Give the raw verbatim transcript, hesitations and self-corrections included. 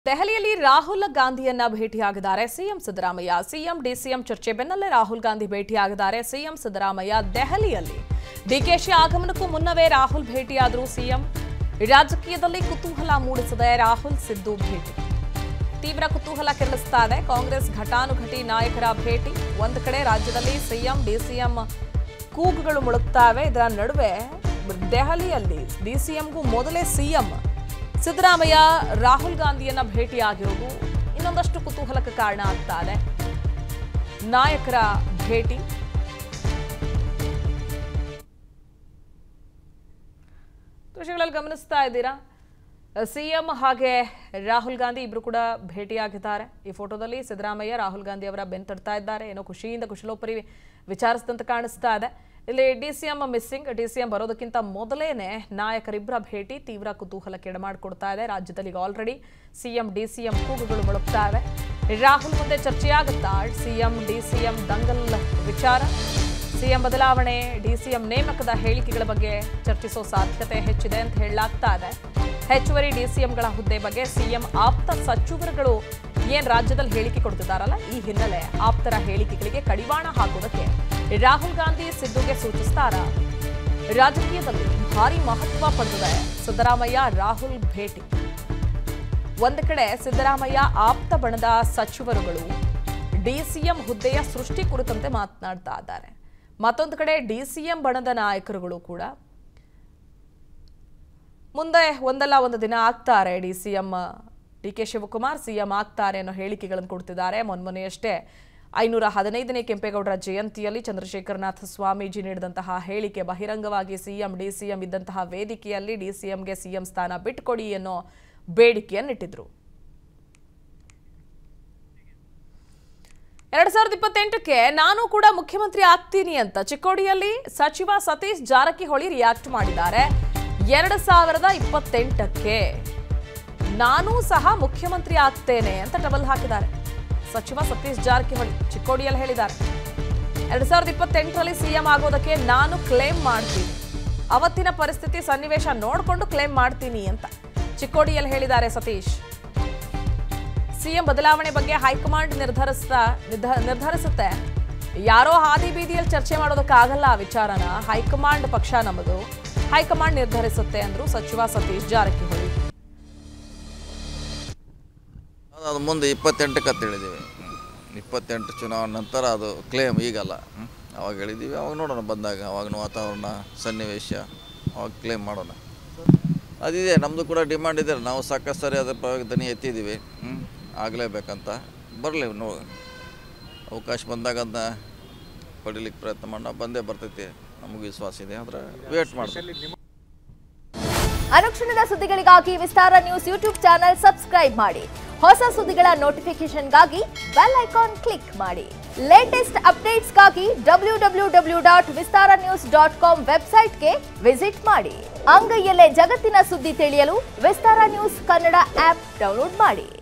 ದೆಹಲಿಯಲ್ಲಿ ರಾಹುಲ್ ಗಾಂಧಿಯನ್ನ ಭೇಟಿಯಾಗಿದ್ದಾರೆ ಸಿಎಂ ಸಿದ್ದರಾಮಯ್ಯ. ಸಿಎಂ ಡಿಸಿಎಂ ಚರ್ಚೆ ಬೆನ್ನಲ್ಲೇ ರಾಹುಲ್ ಗಾಂಧಿ ಭೇಟಿಯಾಗಿದ್ದಾರೆ ಸಿಎಂ ಸಿದ್ದರಾಮಯ್ಯ. ದೆಹಲಿಯಲ್ಲಿ ಡಿಕೆಶಿ ಆಗಮನಕ್ಕೂ ಮುನ್ನವೇ ರಾಹುಲ್ ಭೇಟಿಯಾದರು ಸಿಎಂ. ರಾಜಕೀಯದಲ್ಲಿ ಕುತೂಹಲ ಮೂಡಿಸಿದೆ ರಾಹುಲ್ ಸಿದ್ದು ಭೇಟಿ. ತೀವ್ರ ಕುತೂಹಲ ಕೆರಳಿಸ್ತಾ ಇದೆ ಕಾಂಗ್ರೆಸ್ ಘಟಾನುಘಟಿ ನಾಯಕರ ಭೇಟಿ. ಒಂದು ಕಡೆ ರಾಜ್ಯದಲ್ಲಿ ಸಿಎಂ ಡಿಸಿಎಂ ಕೂಗುಗಳು ಮುಳುಗ್ತಾವೆ. ಇದರ ನಡುವೆ ದೆಹಲಿಯಲ್ಲಿ ಡಿಸಿಎಂಗೂ ಮೊದಲೇ ಸಿಎಂ ಸಿದ್ದರಾಮಯ್ಯ ರಾಹುಲ್ ಗಾಂಧಿಯನ್ನ ಭೇಟಿಯಾಗಿರುವುದು ಇನ್ನೊಂದಷ್ಟು ಕುತೂಹಲಕ್ಕೆ ಕಾರಣ ಆಗ್ತಾ ಇದೆ. ನಾಯಕರ ಭೇಟಿ ದೃಶ್ಯಗಳಲ್ಲಿ ಗಮನಿಸ್ತಾ ಇದ್ದೀರಾ. ಸಿಎಂ ಹಾಗೆ ರಾಹುಲ್ ಗಾಂಧಿ ಇಬ್ರು ಕೂಡ ಭೇಟಿಯಾಗಿದ್ದಾರೆ. ಈ ಫೋಟೋದಲ್ಲಿ ಸಿದ್ದರಾಮಯ್ಯ ರಾಹುಲ್ ಗಾಂಧಿ ಅವರ ಬೆಂತಡ್ತಾ ಇದ್ದಾರೆ. ಏನೋ ಖುಷಿಯಿಂದ ಕುಶಲೋಪರಿ ವಿಚಾರಿಸಿದಂತೆ ಕಾಣಿಸ್ತಾ ಇದೆ. ಇಲ್ಲಿ ಡಿಸಿಎಂ ಮಿಸ್ಸಿಂಗ್. ಡಿಸಿಎಂ ಬರೋದಕ್ಕಿಂತ ಮೊದಲೇನೆ ನಾಯಕರಿಬ್ಬರ ಭೇಟಿ ತೀವ್ರ ಕುತೂಹಲಕ್ಕೆ ಎಡೆಮಾಡಿಕೊಡ್ತಾ ಇದೆ. ರಾಜ್ಯದಲ್ಲಿ ಆಲ್ರೆಡಿ ಸಿಎಂ ಡಿಸಿಎಂ ಕೂಗುಗಳು ಮುಳುಗ್ತಾ ಇವೆ. ರಾಹುಲ್ ಮುಂದೆ ಚರ್ಚೆಯಾಗುತ್ತಾ ಸಿಎಂ ಡಿಸಿಎಂ ದಂಗಲ್ ವಿಚಾರ, ಸಿಎಂ ಬದಲಾವಣೆ, ಡಿಸಿಎಂ ನೇಮಕದ ಹೇಳಿಕೆಗಳ ಬಗ್ಗೆ ಚರ್ಚಿಸೋ ಸಾಧ್ಯತೆ ಹೆಚ್ಚಿದೆ ಅಂತ ಹೇಳಲಾಗ್ತಾ ಇದೆ. ಹೆಚ್ಚುವರಿ ಡಿಸಿಎಂಗಳ ಹುದ್ದೆ ಬಗ್ಗೆ ಸಿಎಂ ಆಪ್ತ ಸಚಿವರುಗಳು ಏನ್ ರಾಜ್ಯದಲ್ಲಿ ಹೇಳಿಕೆ ಕೊಡ್ತಿದ್ದಾರಲ್ಲ, ಈ ಹಿನ್ನೆಲೆ ಆಪ್ತರ ಹೇಳಿಕೆಗಳಿಗೆ ಕಡಿವಾಣ ಹಾಕೋದಕ್ಕೆ ರಾಹುಲ್ ಗಾಂಧಿ ಸಿದ್ದುಗೆ ಸೂಚಿಸ್ತಾರ. ರಾಜಕೀಯದಲ್ಲಿ ಭಾರಿ ಮಹತ್ವ ಪಡೆದಿದೆ ಸಿದ್ದರಾಮಯ್ಯ ರಾಹುಲ್ ಭೇಟಿ. ಒಂದು ಕಡೆ ಸಿದ್ದರಾಮಯ್ಯ ಆಪ್ತ ಬಣದ ಸಚಿವರುಗಳು ಡಿಸಿಎಂ ಹುದ್ದೆಯ ಸೃಷ್ಟಿ ಕುರಿತಂತೆ ಮಾತನಾಡ್ತಾ ಇದ್ದಾರೆ. ಮತ್ತೊಂದು ಕಡೆ ಡಿಸಿಎಂ ಬಣದ ನಾಯಕರುಗಳು ಕೂಡ ಮುಂದೆ ಒಂದಲ್ಲ ಒಂದು ದಿನ ಆಗ್ತಾರೆ DCM D K Shivakumar CM ಆಗ್ತಾರೆ ಅನ್ನೋ ಹೇಳಿಕೆಗಳನ್ನು ಕೊಡ್ತಿದ್ದಾರೆ. ಮೊನ್ಮೊನೆಯಷ್ಟೇ ಐನೂರ ಹದಿನೈದನೇ ಕೆಂಪೇಗೌಡರ ಜಯಂತಿಯಲ್ಲಿ ಚಂದ್ರಶೇಖರನಾಥ ಸ್ವಾಮೀಜಿ ನೀಡಿದಂತಹ ಹೇಳಿಕೆ ಬಹಿರಂಗವಾಗಿ ಸಿಎಂ ಡಿಸಿಎಂ ಇದ್ದಂತಹ ವೇದಿಕೆಯಲ್ಲಿ ಡಿಸಿಎಂಗೆ ಸಿಎಂ ಸ್ಥಾನ ಬಿಟ್ಕೊಡಿ ಅನ್ನೋ ಬೇಡಿಕೆಯನ್ನಿಟ್ಟಿದ್ರು. ಎರಡ್ ಸಾವಿರದ ಇಪ್ಪತ್ತೆಂಟಕ್ಕೆ ನಾನು ಕೂಡ ಮುಖ್ಯಮಂತ್ರಿ ಆಗ್ತೀನಿ ಅಂತ ಚಿಕ್ಕೋಡಿಯಲ್ಲಿ ಸಚಿವ ಸತೀಶ್ ಜಾರಕಿಹೊಳಿ ರಿಯಾಕ್ಟ್ ಮಾಡಿದ್ದಾರೆ. ಎರಡ್ ಸಾವಿರದ ಇಪ್ಪತ್ತೆಂಟಕ್ಕೆ ನಾನು ಸಹ ಮುಖ್ಯಮಂತ್ರಿ ಆಗ್ತೇನೆ ಅಂತ ಡಬಲ್ ಹಾಕಿದ್ದಾರೆ. ಸಚಿವ ಸತೀಶ್ ಜಾರಕಿಹೊಳಿ ಚಿಕ್ಕೋಡಿಯಲ್ಲಿ ಹೇಳಿದ್ದಾರೆ, ಎರಡ್ ಸಾವಿರದ ಇಪ್ಪತ್ತೆಂಟರಲ್ಲಿ ಸಿಎಂ ಆಗೋದಕ್ಕೆ ನಾನು ಕ್ಲೇಮ್ ಮಾಡ್ತೀನಿ, ಅವತ್ತಿನ ಪರಿಸ್ಥಿತಿ ಸನ್ನಿವೇಶ ನೋಡಿಕೊಂಡು ಕ್ಲೇಮ್ ಮಾಡ್ತೀನಿ ಅಂತ ಚಿಕ್ಕೋಡಿಯಲ್ಲಿ ಹೇಳಿದ್ದಾರೆ ಸತೀಶ್. ಸಿಎಂ ಬದಲಾವಣೆ ಬಗ್ಗೆ ಹೈಕಮಾಂಡ್ ನಿರ್ಧರಿಸ್ತಾ ನಿರ್ಧರಿಸುತ್ತೆ. ಯಾರೋ ಹಾದಿ ಬೀದಿಯಲ್ಲಿ ಚರ್ಚೆ ಮಾಡೋದಕ್ಕಾಗಲ್ಲ ಆ ವಿಚಾರನ. ಹೈಕಮಾಂಡ್ ಪಕ್ಷ ನಮ್ಮದು, ಹೈಕಮಾಂಡ್ ನಿರ್ಧರಿಸುತ್ತೆ ಅಂದ್ರು ಸಚಿವ ಸತೀಶ್ ಜಾರಕಿಹೊಳಿ. ಅದು ಮುಂದೆ ಇಪ್ಪತ್ತೆಂಟಕ್ಕೆ ಅಂತ ಹೇಳಿದ್ದೀವಿ. ಇಪ್ಪತ್ತೆಂಟು ಚುನಾವಣೆ ನಂತರ ಅದು ಕ್ಲೇಮ್, ಈಗಲ್ಲ. ಅವಾಗ ಹೇಳಿದ್ದೀವಿ, ಅವಾಗ ನೋಡೋಣ ಬಂದಾಗ, ಅವಾಗಿನ ವಾತಾವರಣ ಸನ್ನಿವೇಶ ಅವಾಗ ಕ್ಲೇಮ್ ಮಾಡೋಣ. ಅದಿದೆ, ನಮ್ಮದು ಕೂಡ ಡಿಮ್ಯಾಂಡ್ ಇದೆ. ನಾವು ಸಾಕಷ್ಟು ಸರಿ ಅದರ ಪರವಾಗಿ ದನಿ ಎತ್ತಿದ್ದೀವಿ. ಹ್ಞೂ ಆಗಲೇಬೇಕಂತ. ಬರಲಿ, ನೋ ಅವಕಾಶ ಬಂದಾಗ ಅದನ್ನ ಪಡೀಲಿಕ್ಕೆ ಪ್ರಯತ್ನ ಮಾಡೋಣ. ಬಂದೇ ಬರ್ತೈತಿ, ನಮಗೆ ವಿಶ್ವಾಸ ಇದೆ. ಆದರೆ ವೇಟ್ ಮಾಡ್ತೀವಿ. ಅನುಕ್ಷಣದ ಸುದ್ದಿಗಳಿಗಾಗಿ Vistara news YouTube channel subscribe ಮಾಡಿ. ಹೊಸ ಸುದ್ದಿಗಳ ನೋಟಿಫಿಕೇಶನ್ಗಾಗಿ ಬೆಲ್ ಐಕಾನ್ ಕ್ಲಿಕ್ ಮಾಡಿ. ಲೇಟೆಸ್ಟ್ ಅಪ್ಡೇಟ್ಸ್ಗಾಗಿ W W W dot Vistara news dot com ವೆಬ್ಸೈಟ್ಗೆ ವಿಸಿಟ್ ಮಾಡಿ. ಅಂಗೈಯಲ್ಲೇ ಜಗತ್ತಿನ ಸುದ್ದಿ ತಿಳಿಯಲು Vistara news Kannada app download ಮಾಡಿ.